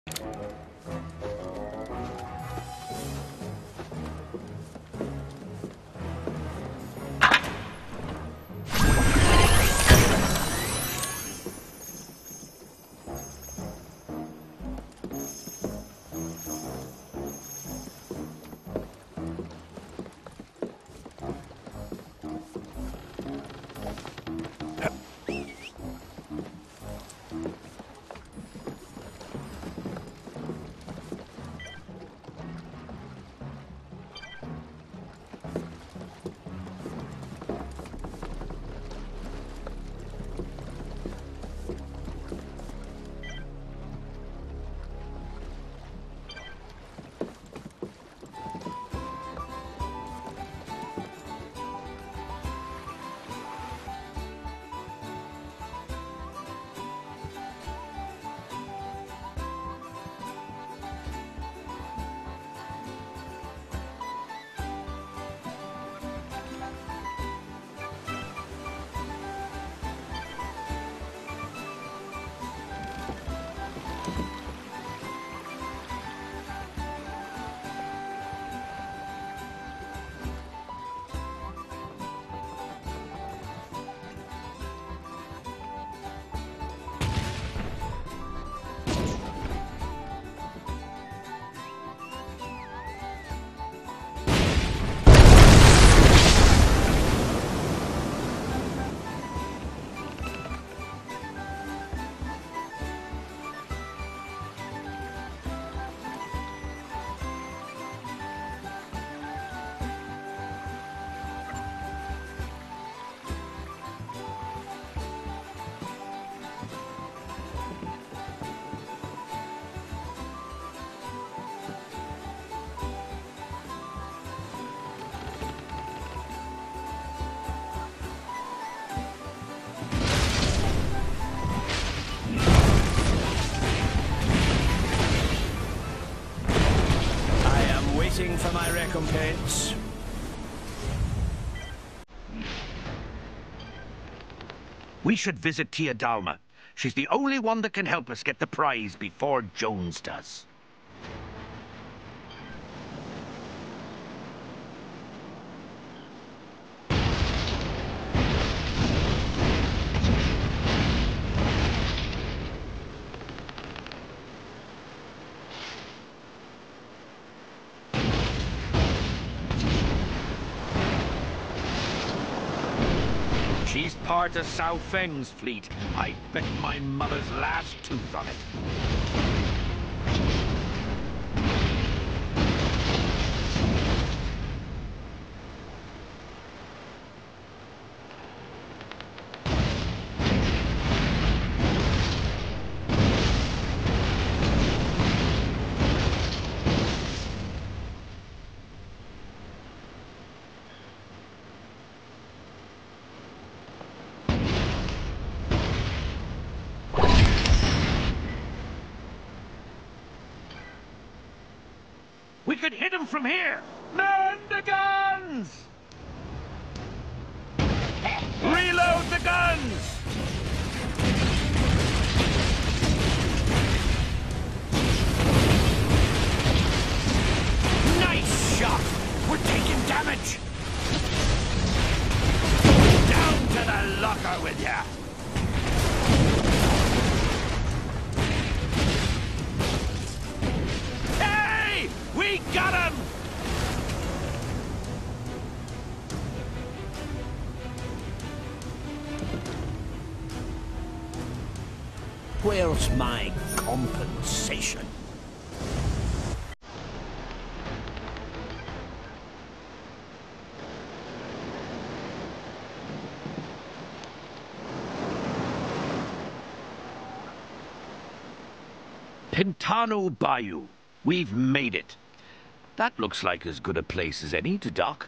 For my recompense. We should visit Tia Dalma. She's the only one that can help us get the prize before Jones does. She's part of Sao Feng's fleet. I bet my mother's last tooth on it. We could hit him from here! Man the guns! Reload the guns! Nice shot! We're taking damage! Down to the locker with ya! We got him! Where's my compensation? Pintano Bayou. We've made it. That looks like as good a place as any to dock.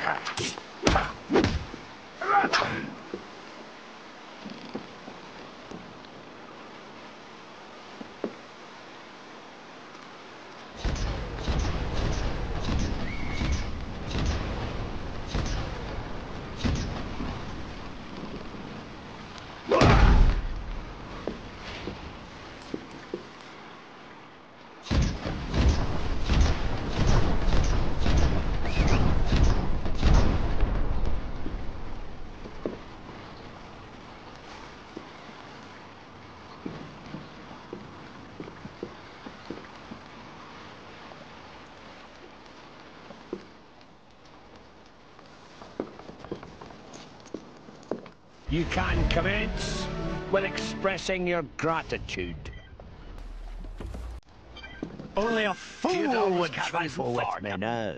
You can commence with expressing your gratitude. Only a fool would trifle with me now.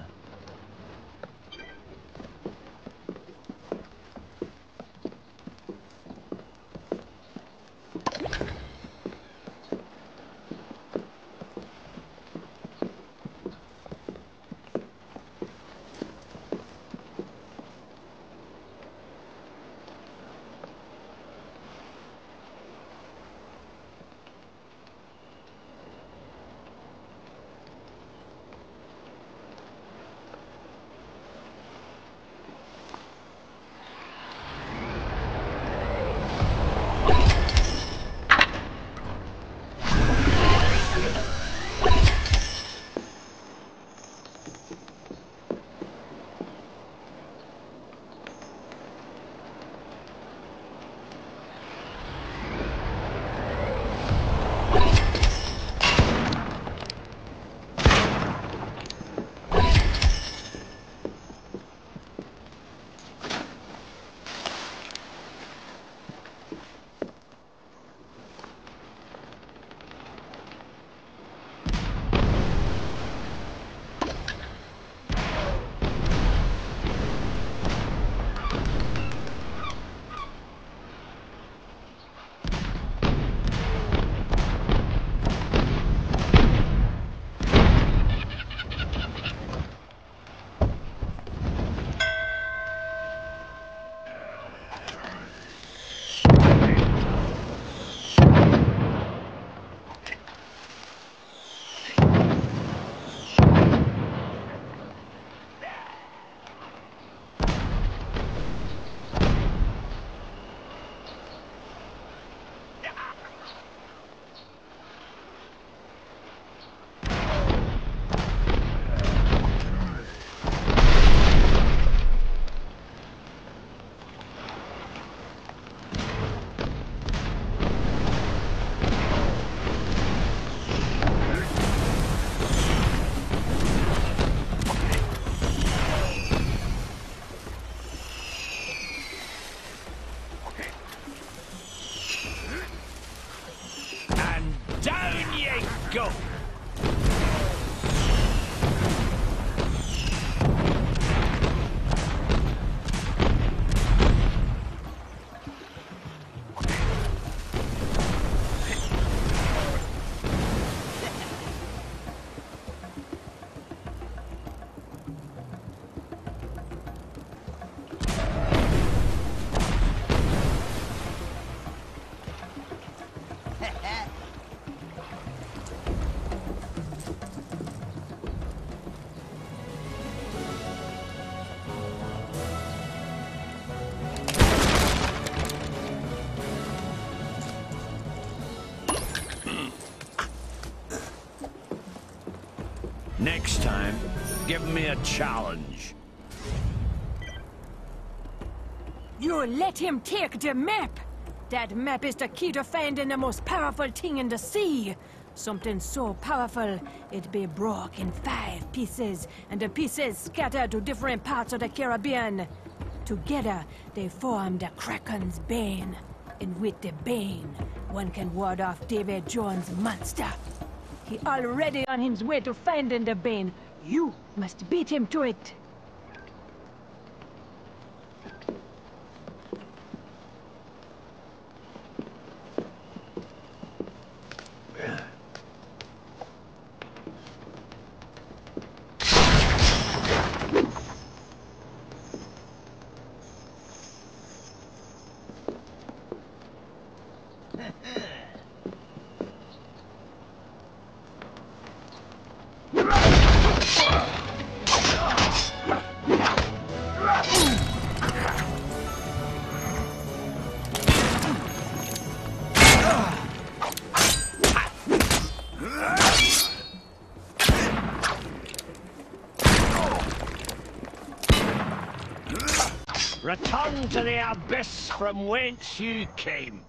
Go! Next time, give me a challenge. You let him take the map! That map is the key to finding the most powerful thing in the sea. Something so powerful, it be broke in 5 pieces, and the pieces scattered to different parts of the Caribbean. Together, they form the Kraken's Bane. And with the Bane, one can ward off David Jones' monster. He already on his way to finding the Bane. You must beat him to it. Return to the abyss from whence you came.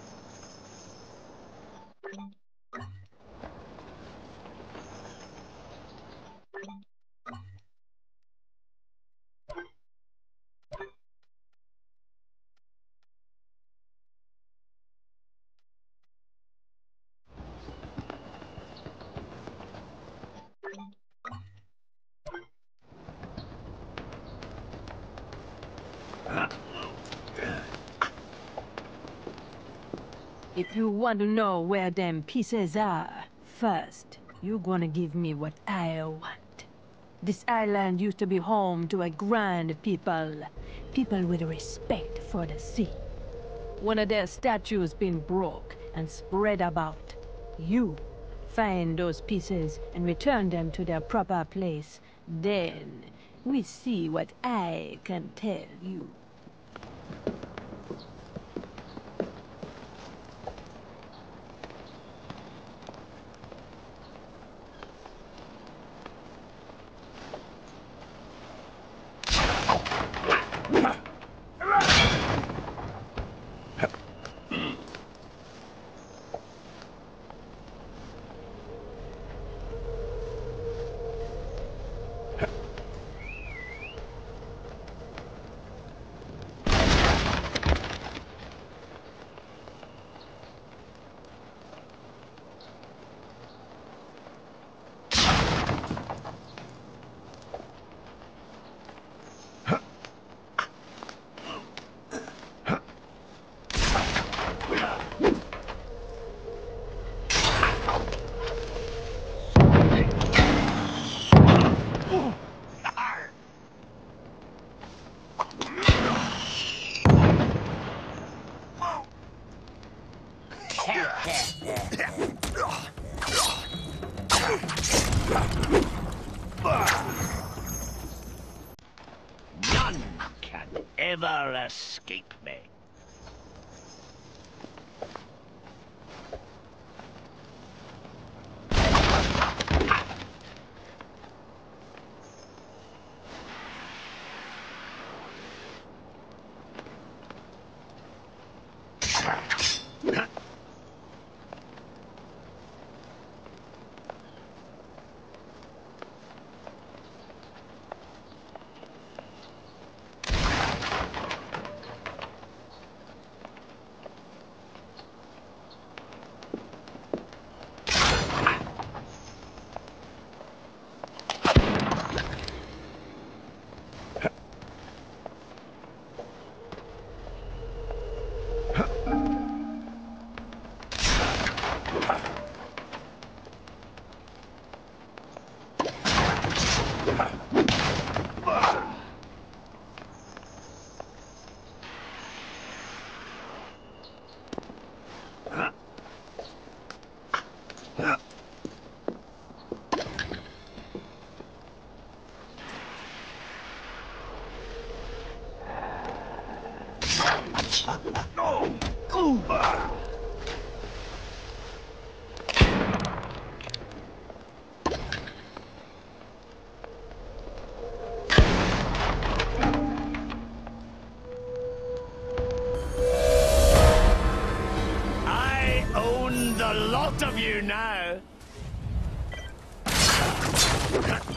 If you want to know where them pieces are, first, you gonna give me what I want. This island used to be home to a grand people. People with respect for the sea. One of their statues been broke and spread about. You find those pieces and return them to their proper place. Then we see what I can tell you. None can ever escape me. I own the lot of you now.